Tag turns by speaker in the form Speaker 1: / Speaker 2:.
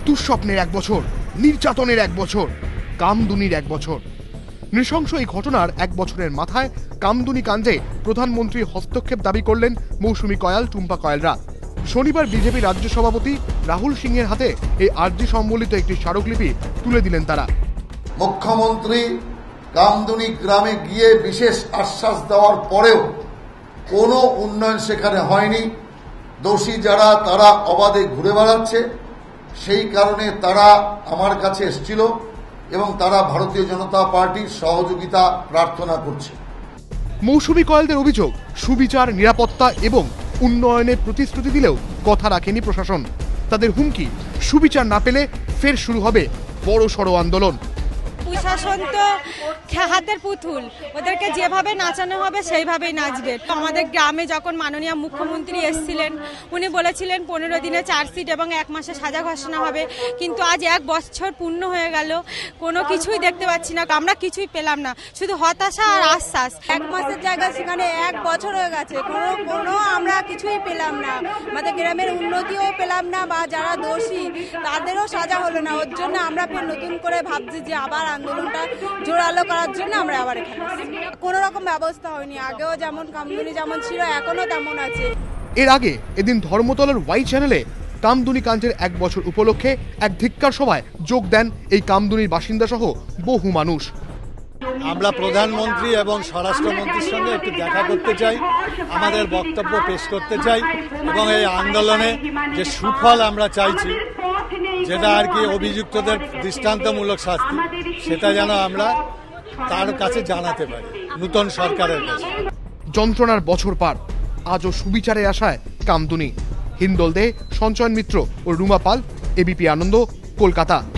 Speaker 1: দুঃস্বপ্নের এক বছর, নির্যাতনের এক বছর, কামদুনির এক বছর। নৃশংস এই ঘটনার এক বছরের মাথায় কামদুনি কাণ্ডে প্রধানমন্ত্রীর হস্তক্ষেপ দাবি করলেন মৌসুমী কয়াল, টুম্পা কয়ালরা। শনিবার বিজেপি রাজ্য সভাপতি রাহুল সিংহের হাতে এই আর্জি সম্বলিত একটি স্মারকলিপি তুলে দিলেন তারা।
Speaker 2: মুখ্যমন্ত্রী কামদুনি গ্রামে গিয়ে বিশেষ আশ্বাস দেওয়ার পরেও কোনো উন্নয়ন সেখানে হয়নি। দোষী যারা তারা অবাধে ঘুরে বেড়াচ্ছে, সেই কারণে তারা আমার কাছে এসেছিল এবং তারা ভারতীয় জনতা পার্টির সহযোগিতা প্রার্থনা করছে।
Speaker 1: মৌসুমী কয়ালদের অভিযোগ, সুবিচার, নিরাপত্তা এবং উন্নয়নের প্রতিশ্রুতি দিলেও কথা রাখেনি প্রশাসন। তাদের হুমকি, সুবিচার না পেলে ফের শুরু হবে বড়সড় আন্দোলন।
Speaker 3: প্রশাসন তো হাতের পুতুল, ওদেরকে যেভাবে নাচানো হবে সেইভাবেই নাচবে। আমাদের গ্রামে যখন মাননীয় মুখ্যমন্ত্রী এসেছিলেন, উনি বলেছিলেন 15 দিনে চার্জশিট এবং 1 মাসে সাজা ঘোষণা হবে, কিন্তু আজ 1 বছর পূর্ণ হয়ে গেল, কোনো কিছুই দেখতে পাচ্ছি না। আমরা কিছুই পেলাম না, শুধু হতাশা আর আশ্বাস।
Speaker 4: 1 মাসের জায়গায় সেখানে 1 বছর হয়ে গেছে, কোনো আমরা কিছুই পেলাম না। আমাদের গ্রামের উন্নতিও পেলাম না, বা যারা দোষী তাদেরও সাজা হলো না। ওর জন্য আমরা ফের নতুন করে ভাবছি যে আবার আন্দোলনটা জোরালো করার জন্য আমরা আবার এখানে কোনো রকম ব্যবস্থা হয়নি। আগেও যেমন কামদুনি যেমন ছিল, এখনো তেমন আছে।
Speaker 1: এর আগে এদিন ধর্মতলার ওয়াই চ্যানেলে কামদুনি কাণ্ডের 1 বছর উপলক্ষে এক ধিক্কার সভায় যোগ দেন এই কামদুনির বাসিন্দা সহ বহু মানুষ।
Speaker 5: আমরা প্রধানমন্ত্রী এবং স্বরাষ্ট্রমন্ত্রীর সঙ্গে একটু দেখা করতে চাই, আমাদের বক্তব্য পেশ করতে চাই এবং এই আন্দোলনে যে সুফল আমরা চাইছি, যেটা আর কি অভিযুক্তদের দৃষ্টান্তমূলক শাস্তি, সেটা যেন আমরা তার কাছে জানাতে পারি, নতুন সরকারের কাছে।
Speaker 1: যন্ত্রণার বছর পার, আজও সুবিচারের আশায় কামদুনি। হিন্দল দে, সঞ্চয়ন মিত্র ও রুমা পাল, এবিপি আনন্দ, কলকাতা।